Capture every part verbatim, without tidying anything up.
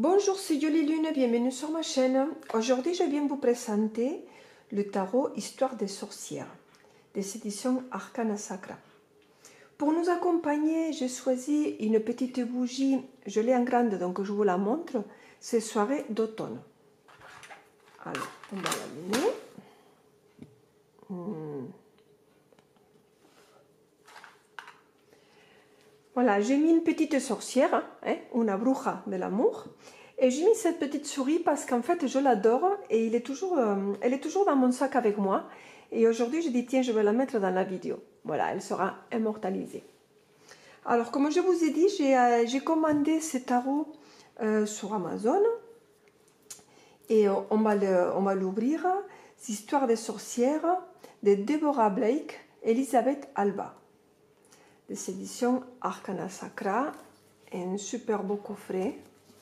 Bonjour, c'est Yoli Lune, bienvenue sur ma chaîne. Aujourd'hui, je viens vous présenter le tarot Histoire des sorcières, des éditions Arcana Sacra. Pour nous accompagner, j'ai choisi une petite bougie, je l'ai en grande, donc je vous la montre, c'est soirée d'automne. Alors, on va l'allumer. Hmm. Voilà, j'ai mis une petite sorcière, hein, una bruja de l'amour. Et j'ai mis cette petite souris parce qu'en fait, je l'adore et il est toujours, euh, elle est toujours dans mon sac avec moi. Et aujourd'hui, je dis, tiens, je vais la mettre dans la vidéo. Voilà, elle sera immortalisée. Alors, comme je vous ai dit, j'ai euh, commandé ces tarots euh, sur Amazon. Et euh, on va l'ouvrir. C'est Histoire des sorcières de Deborah Blake, Elisabeth Alba. Des éditions Arcana Sacra, un super beau coffret.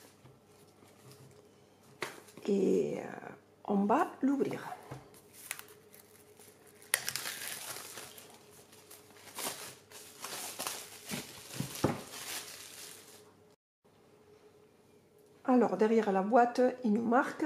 Et euh, on va l'ouvrir. Alors, derrière la boîte, il nous marque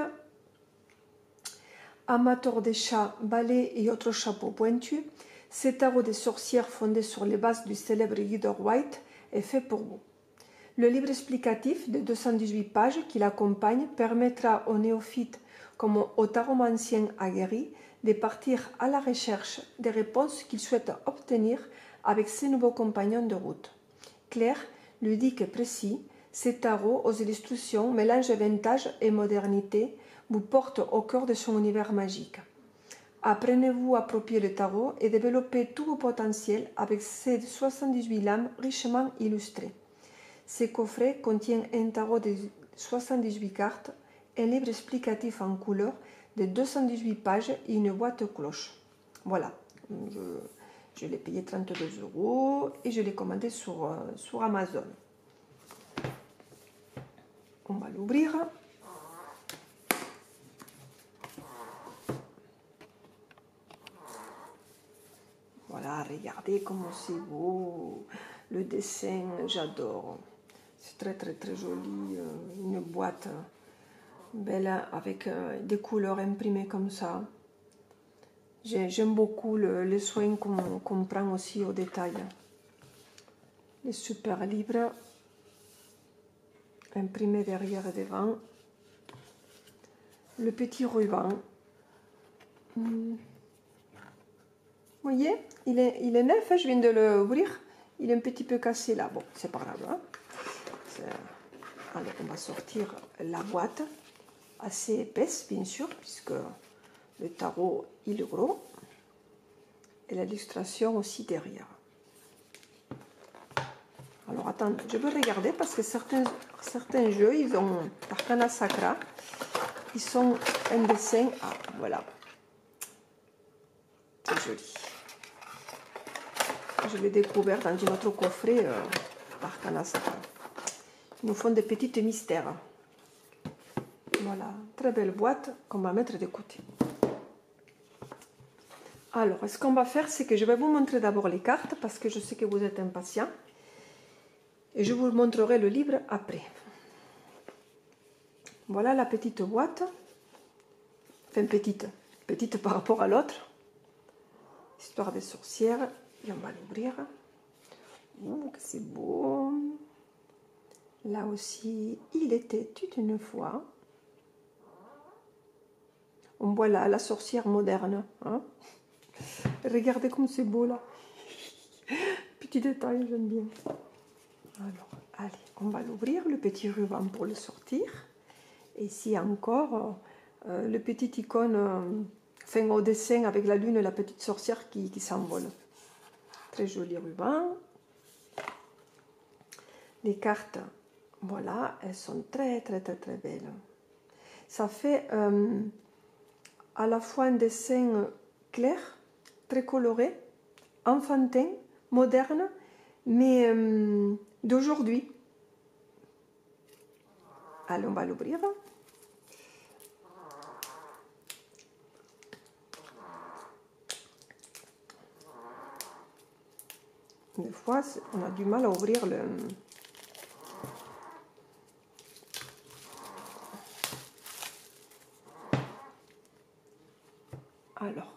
« Amateur des chats, balais et autres chapeaux pointus, ce tarot des sorcières fondé sur les bases du célèbre Rider Waite est fait pour vous. » Le livre explicatif de deux cent dix-huit pages qui l'accompagne permettra aux néophytes comme aux taromanciens aguerris de partir à la recherche des réponses qu'ils souhaitent obtenir avec ses nouveaux compagnons de route. Clair, ludique et précis, ces tarots aux illustrations mélange vintage et modernité vous portent au cœur de son univers magique. Apprenez-vous à approprier le tarot et développer tout vos potentiels avec ces soixante-dix-huit lames richement illustrées. Ce coffret contient un tarot de soixante-dix-huit cartes, un livre explicatif en couleur de deux cent dix-huit pages et une boîte cloche. Voilà, je, je l'ai payé trente-deux euros et je l'ai commandé sur, euh, sur Amazon. On va l'ouvrir. Voilà, regardez comment c'est beau. Le dessin, j'adore. C'est très très très joli. Une boîte belle avec des couleurs imprimées comme ça. J'aime beaucoup le, le soin qu'on qu'on prend aussi au détail. Les super livres imprimés derrière et devant. Le petit ruban. Vous voyez, il est, il est neuf, hein, je viens de l'ouvrir. Il est un petit peu cassé là. Bon, c'est pas grave. Hein. Alors, on va sortir la boîte. Assez épaisse, bien sûr, puisque le tarot, il est gros. Et l'illustration aussi derrière. Alors, attends, je vais regarder parce que certains, certains jeux, ils ont Arcana Sacra. Ils sont un dessin. Ah, voilà. C'est joli. Je l'ai découvert dans un autre coffret euh, Arcana Sacra. Ils nous font des petits mystères. Voilà, très belle boîte qu'on va mettre de côté. Alors, ce qu'on va faire, c'est que je vais vous montrer d'abord les cartes parce que je sais que vous êtes impatients. Et je vous montrerai le livre après. Voilà la petite boîte. Enfin, petite. Petite par rapport à l'autre. Histoire des sorcières. Et on va l'ouvrir. Ouh, que c'est beau. Là aussi, il était toute une fois. On voit la, la sorcière moderne. Hein. Regardez comme c'est beau là. Petit détail, j'aime bien. Alors, allez, on va l'ouvrir, le petit ruban pour le sortir. Et ici encore, euh, le petit icône euh, fait au dessin avec la lune et la petite sorcière qui, qui s'envole. Très joli ruban. Les cartes, voilà, elles sont très très très très belles. Ça fait euh, à la fois un dessin clair, très coloré, enfantin, moderne, mais euh, d'aujourd'hui. Allez, on va l'ouvrir. Des fois, on a du mal à ouvrir le... Alors,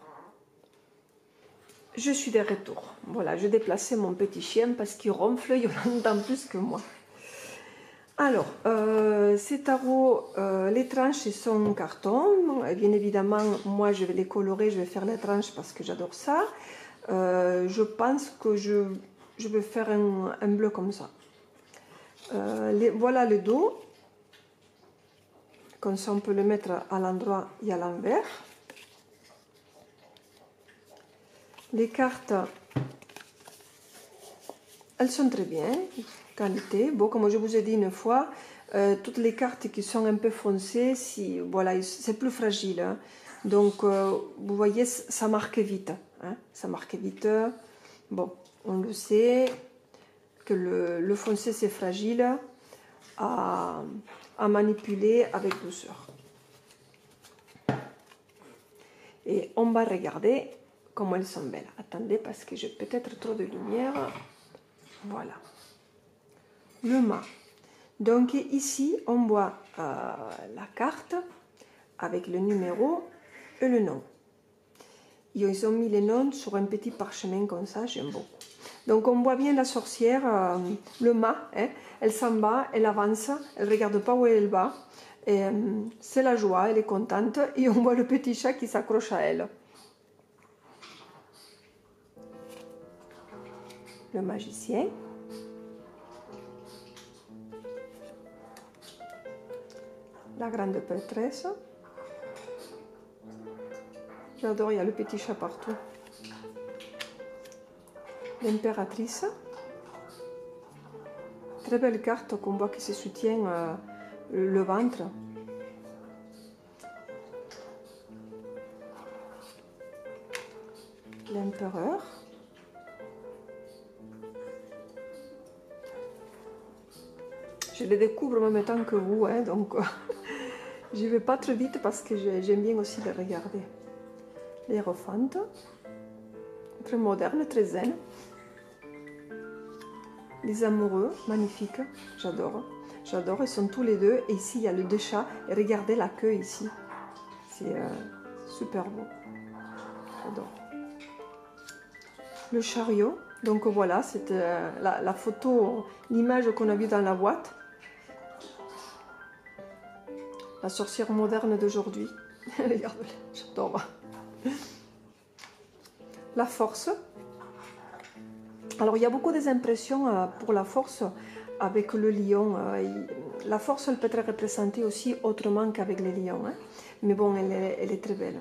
je suis de retour. Voilà, je déplaçais mon petit chien parce qu'il ronfle, il en entend plus que moi. Alors, euh, ces tarots, euh, les tranches sont en carton. Bien évidemment, moi je vais les colorer, je vais faire les tranches parce que j'adore ça. Euh, je pense que je, je vais faire un, un bleu comme ça. Euh, les, voilà le dos. Comme ça, on peut le mettre à l'endroit et à l'envers. Les cartes, elles sont très bien, qualité. Bon, comme je vous ai dit une fois, euh, toutes les cartes qui sont un peu foncées, si, voilà, c'est plus fragile. Hein. Donc, euh, vous voyez, ça marque vite. Hein, ça marque vite. Bon, on le sait que le, le foncé, c'est fragile à, à manipuler avec douceur. Et on va regarder comment elles sont belles. Attendez, parce que j'ai peut-être trop de lumière. Voilà. Le mât. Donc ici, on voit euh, la carte avec le numéro et le nom. Ils ont mis les noms sur un petit parchemin comme ça, j'aime beaucoup. Donc on voit bien la sorcière, euh, le mât, hein, elle s'en va, elle avance, elle ne regarde pas où elle va. Euh, c'est la joie, elle est contente et on voit le petit chat qui s'accroche à elle. Le magicien. La grande prêtresse. J'adore, il y a le petit chat partout. L'impératrice. Très belle carte qu'on voit qui se soutient euh, le ventre. L'empereur. Je les découvre en même temps que vous, hein, donc je ne vais pas trop vite parce que j'aime bien aussi les regarder. L'Hiérophante, très moderne, très zen. Les amoureux, magnifiques, j'adore. J'adore, ils sont tous les deux. Et ici, il y a le deux chats. Et regardez la queue ici. C'est euh, super beau. J'adore. Le chariot. Donc voilà, c'est euh, la, la photo, l'image qu'on a vue dans la boîte. La sorcière moderne d'aujourd'hui. Regardez, j'adore. La force. Alors il y a beaucoup des impressions euh, pour la force avec le lion. Euh, la force, elle peut être représentée aussi autrement qu'avec les lions. Hein. Mais bon, elle est, elle est très belle.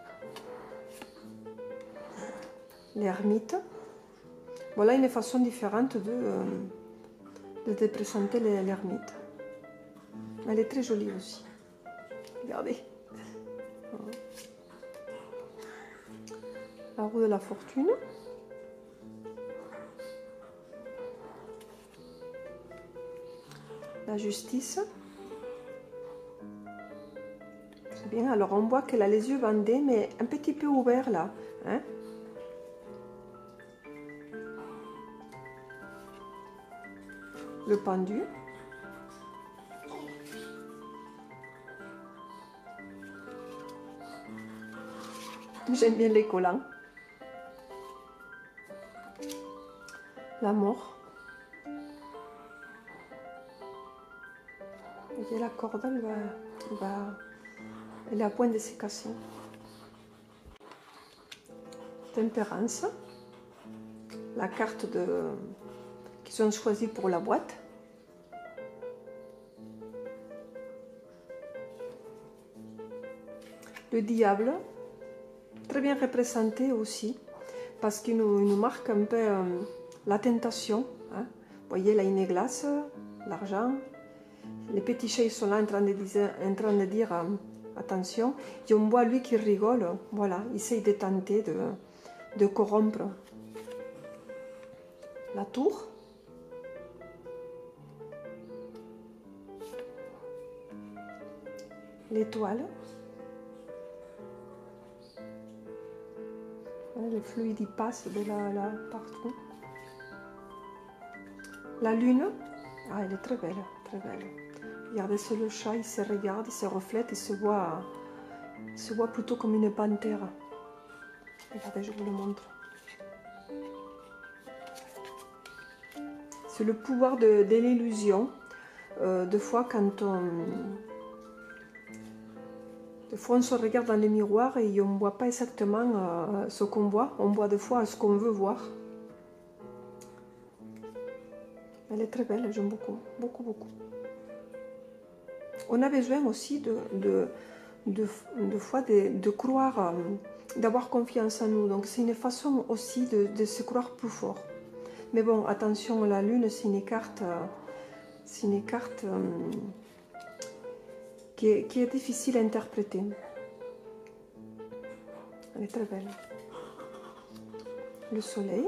L'ermite. Voilà une façon différente de, euh, de représenter l'ermite. Elle est très jolie aussi. Regardez. La roue de la fortune. La justice. C'est bien. Alors on voit qu'elle a les yeux bandés, mais un petit peu ouverts là. Hein? Le pendu. J'aime bien les collants. La mort. Et la corde, elle, va, elle, va, elle est à point de se casser. Tempérance. La carte de, qu'ils ont choisie pour la boîte. Le diable. Très bien représenté aussi, parce qu'il nous, nous marque un peu euh, la tentation. Hein. Vous voyez, là, une glace, l'argent. Les petits chats ils sont là en train de dire, en train de dire euh, attention. Et on voit lui qui rigole. Voilà, il essaye de tenter de, de corrompre. La tour. L'étoile. Le fluide il passe de là, là partout. La lune, ah, elle est très belle, très belle. Regardez, c'est le chat, il se regarde, il se reflète, il se voit, il se voit plutôt comme une panthère. Regardez, je vous le montre. C'est le pouvoir de, de l'illusion. Euh, des fois, quand on... Des fois, on se regarde dans le miroir et on ne voit pas exactement euh, ce qu'on voit. On voit des fois ce qu'on veut voir. Elle est très belle, j'aime beaucoup, beaucoup, beaucoup. On a besoin aussi de, de, de, de fois de, de croire, euh, d'avoir confiance en nous. Donc c'est une façon aussi de, de se croire plus fort. Mais bon, attention, la lune, c'est une carte, euh, c'est une carte euh, qui, est, qui est difficile à interpréter. Elle est très belle. Le soleil.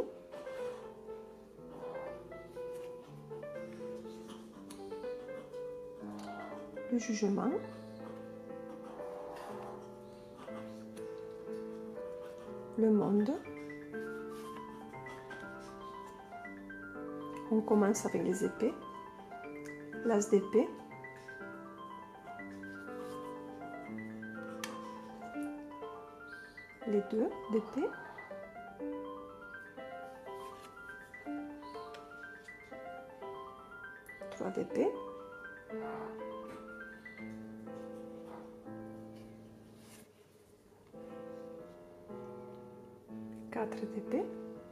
Le jugement. Le monde. On commence avec les épées. L'as d'épée. Les deux d'épée. Trois d'épée. Quatre d'épée.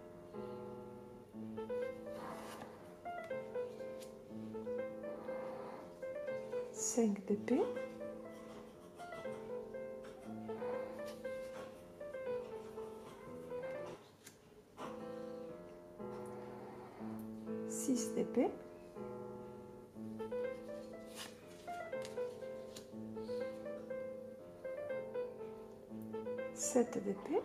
Cinq d'épée. Six d'épée. Sept d'épée.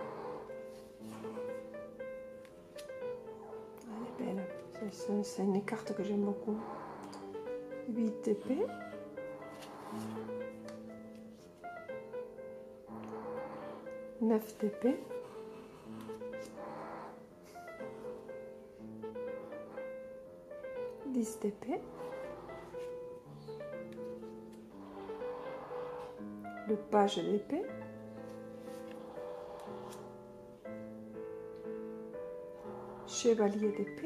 Elle est belle. C'est une carte que j'aime beaucoup. Huit d'épée. Neuf d'épée. Dix d'épée. Le page d'épée. Chevalier d'épée.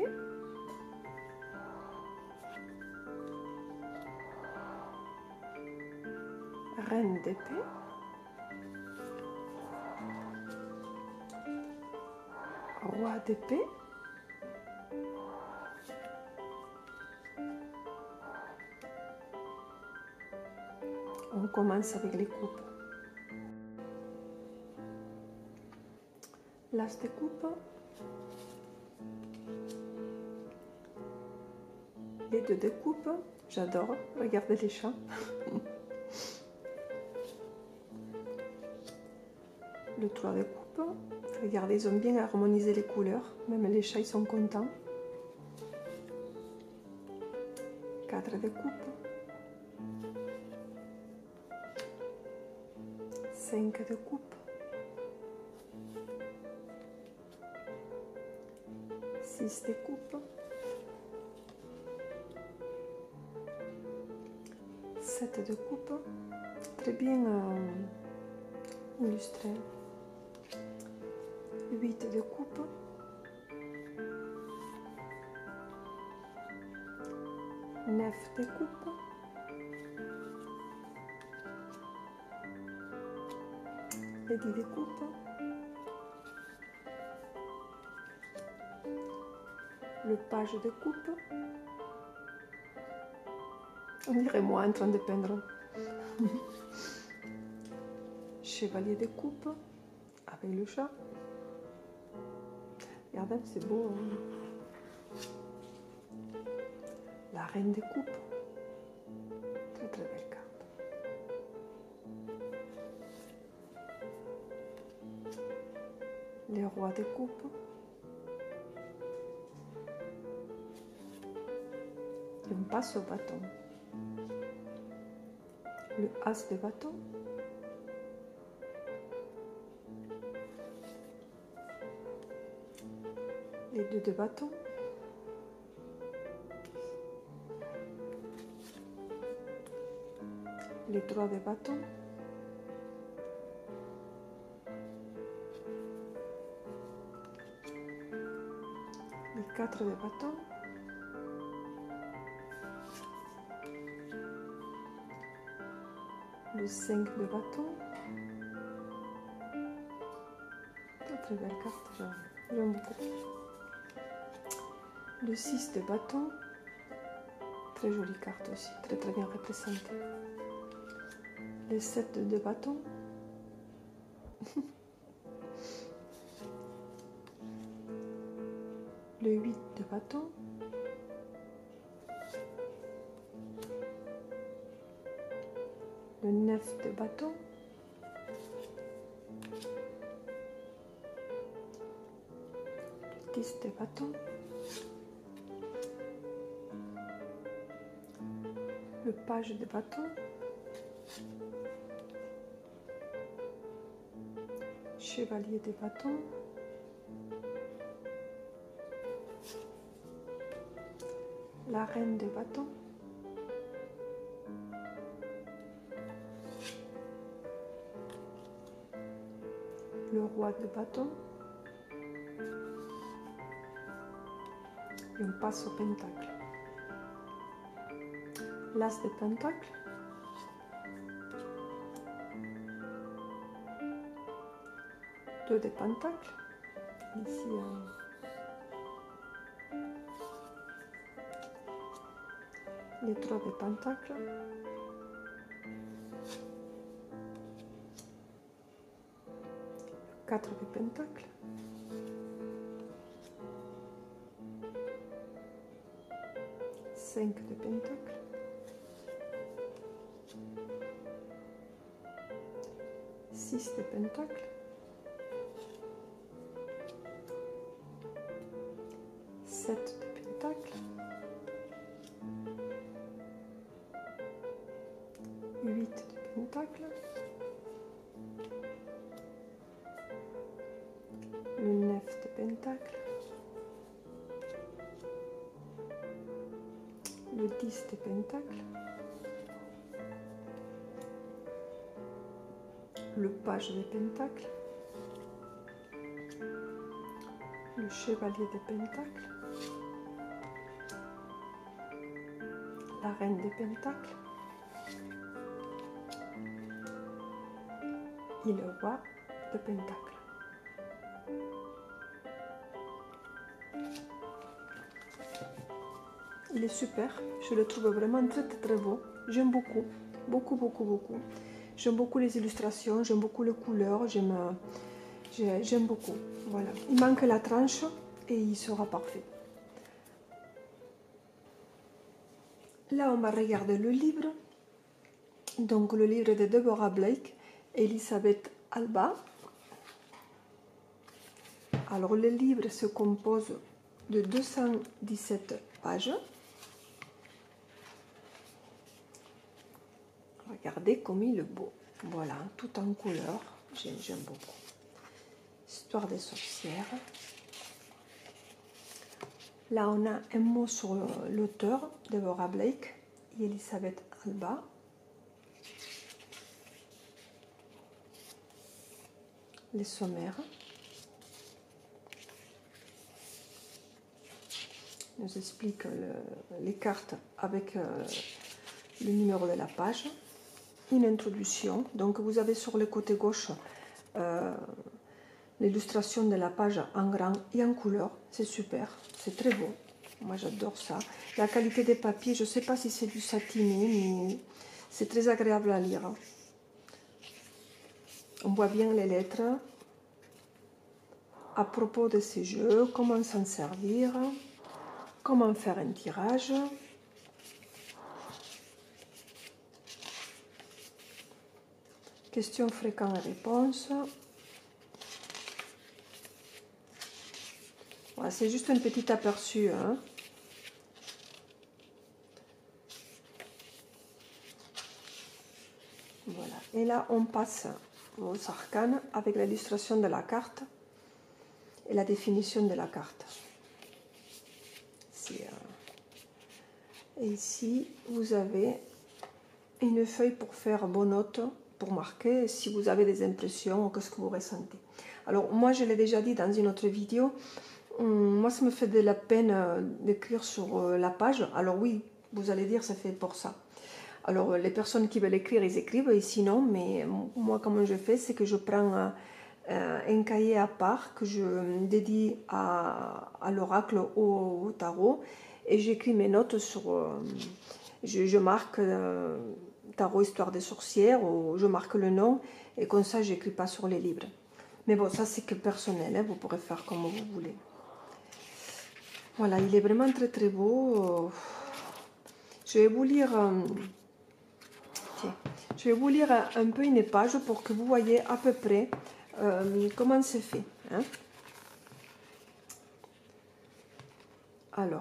Reine d'épée. Roi d'épée. On commence avec les coupes. L'as de coupe. Les deux de coupe. J'adore. Regardez les chats. Le trois de coupe. Regardez, ils ont bien harmonisé les couleurs. Même les chats, ils sont contents. Quatre de coupe. Cinq de coupe. Six de coupe. Sept de coupe. Très bien euh, illustré. Huit de coupe. Neuf de coupe. Et dix de coupe. Le page de coupe. On dirait moi en train de peindre. Chevalier de coupe avec le chat. Regardez, c'est beau. Hein? La reine de coupe. Très très belle carte. Les rois de coupe. Et on passe au bâton. Le as de bâton. Les deux de bâton. Les trois de bâton. quatre de bâton, le cinq de bâton, très belle carte, j'aime beaucoup, le six de bâton, très jolie carte aussi, très très bien représentée, le sept de bâton, le huit de bâton, le neuf de bâton, le dix de bâton, le page de bâton, chevalier de bâton, la reine de bâton, le roi de bâton, et on passe au pentacle. L'as de pentacle, deux de pentacle, ici euh, les trois de pentacle, quatre de pentacle, cinq de pentacle, six de pentacle, sept de pentacle, huit de pentacle, le neuf de pentacle, le dix de pentacle, le page de pentacle, le chevalier de pentacle, la reine de pentacle et le roi de pentacle. Il est super, je le trouve vraiment très très, très beau, j'aime beaucoup, beaucoup beaucoup beaucoup. J'aime beaucoup les illustrations, j'aime beaucoup les couleurs, j'aime j'aime beaucoup. Voilà, il manque la tranche et il sera parfait. Là, on va regarder le livre. Donc, le livre de Deborah Blake, Elizabeth Alba. Alors, le livre se compose de deux cent dix-sept pages. Regardez comme il est beau. Voilà, tout en couleur. J'aime beaucoup. Histoire des sorcières. Là, on a un mot sur l'auteur, Deborah Blake et Elizabeth Alba. Les sommaires. Nous explique le, les cartes avec euh, le numéro de la page. Une introduction. Donc, vous avez sur le côté gauche euh, l'illustration de la page en grand et en couleur. C'est super, c'est très beau. Moi, j'adore ça. La qualité des papiers, je ne sais pas si c'est du satiné, mais c'est très agréable à lire. On voit bien les lettres. À propos de ces jeux, comment s'en servir, comment faire un tirage. Questions fréquentes et réponses. Voilà, c'est juste un petit aperçu. Hein. Voilà. Et là, on passe aux arcanes avec l'illustration de la carte et la définition de la carte. Euh... Et ici, vous avez une feuille pour faire bonne note, pour marquer si vous avez des impressions ou qu'est-ce que vous ressentez. Alors, moi, je l'ai déjà dit dans une autre vidéo, moi, ça me fait de la peine euh, d'écrire sur euh, la page. Alors oui, vous allez dire, c'est fait pour ça. Alors, les personnes qui veulent écrire, ils écrivent, et sinon, mais moi, comment je fais, c'est que je prends euh, euh, un cahier à part que je dédie à, à l'oracle, au, au tarot, et j'écris mes notes sur... Euh, je, je marque euh, tarot histoire des sorcières, ou je marque le nom, et comme ça, je n'écris pas sur les livres. Mais bon, ça, c'est que personnel, hein, vous pourrez faire comme vous voulez. Voilà, il est vraiment très très beau. Je vais vous lire... Euh, Je vais vous lire un peu une page pour que vous voyez à peu près euh, comment c'est fait. Hein. Alors,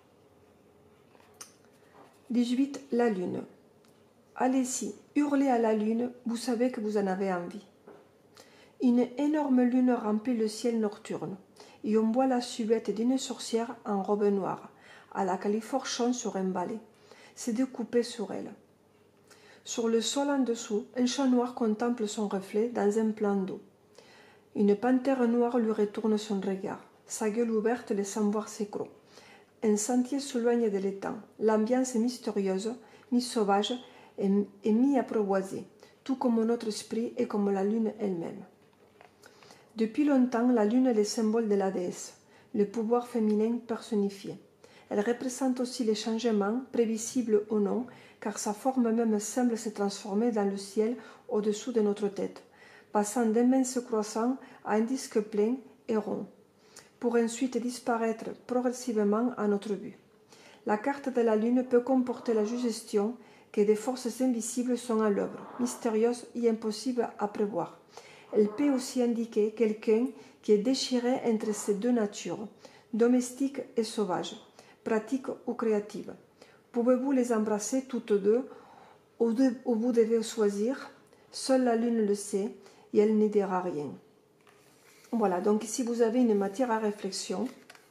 dix-huit, la lune. Allez-y, hurlez à la lune, vous savez que vous en avez envie. Une énorme lune remplit le ciel nocturne, et on voit la silhouette d'une sorcière en robe noire, à la califorchon sur un balai, se découper sur elle. Sur le sol en dessous, un chat noir contemple son reflet dans un plan d'eau. Une panthère noire lui retourne son regard, sa gueule ouverte laissant voir ses crocs. Un sentier s'éloigne de l'étang. L'ambiance est mystérieuse, mi-sauvage et, et mi-apprivoisée, tout comme notre esprit et comme la lune elle-même. Depuis longtemps, la lune est le symbole de la déesse, le pouvoir féminin personnifié. Elle représente aussi les changements, prévisibles ou non, car sa forme même semble se transformer dans le ciel au-dessous de notre tête, passant d'immenses croissants à un disque plein et rond, pour ensuite disparaître progressivement à notre vue. La carte de la lune peut comporter la suggestion que des forces invisibles sont à l'œuvre, mystérieuses et impossibles à prévoir. Elle peut aussi indiquer quelqu'un qui est déchiré entre ces deux natures, domestique et sauvage, pratique ou créative. Pouvez-vous les embrasser toutes deux, ou, de, ou vous devez choisir? Seule la lune le sait, et elle n'y dira rien. Voilà, donc ici vous avez une matière à réflexion.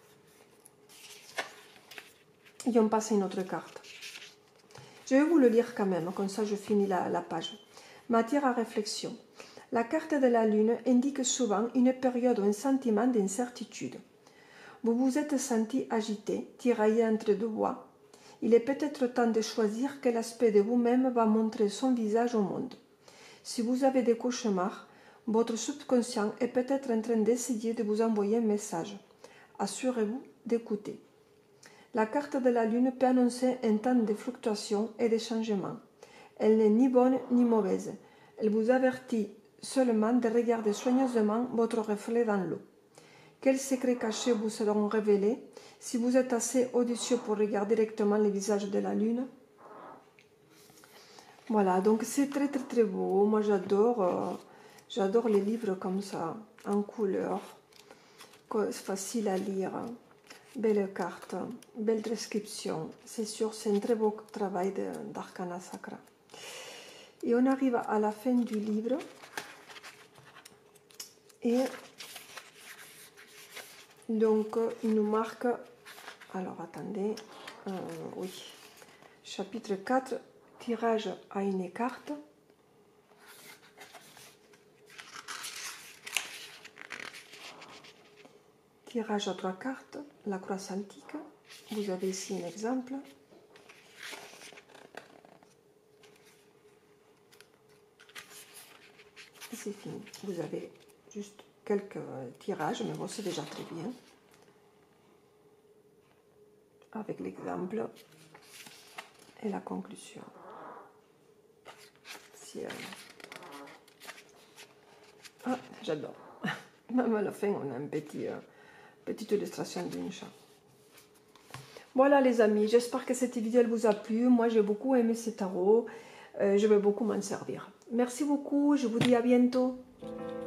Et on passe à une autre carte. Je vais vous le lire quand même, comme ça je finis la, la page. Matière à réflexion. La carte de la lune indique souvent une période ou un sentiment d'incertitude. Vous vous êtes senti agité, tiraillé entre deux voies. Il est peut-être temps de choisir quel aspect de vous-même va montrer son visage au monde. Si vous avez des cauchemars, votre subconscient est peut-être en train d'essayer de vous envoyer un message. Assurez-vous d'écouter. La carte de la lune peut annoncer un temps de fluctuations et de changements. Elle n'est ni bonne ni mauvaise. Elle vous avertit seulement de regarder soigneusement votre reflet dans l'eau. Quels secrets cachés vous seront révélés si vous êtes assez audacieux pour regarder directement le visage de la lune? Voilà, donc c'est très très très beau. Moi j'adore euh, j'adore les livres comme ça, en couleur. C'est facile à lire. Belle carte, belle description. C'est sûr, c'est un très beau travail d'Arcana Sacra. Et on arrive à la fin du livre. Et donc, il nous marque... Alors, attendez. Euh, oui. Chapitre quatre. Tirage à une carte. Tirage à trois cartes. La croix celtique. Vous avez ici un exemple. Et c'est fini. Vous avez juste quelques tirages, mais bon, c'est déjà très bien. Avec l'exemple et la conclusion. Si, euh... Ah, j'adore. Même à la fin, on a une petit, euh, petite illustration d'une chat. Voilà les amis, j'espère que cette vidéo elle vous a plu. Moi, j'ai beaucoup aimé ce tarot. Euh, je vais beaucoup m'en servir. Merci beaucoup, je vous dis à bientôt.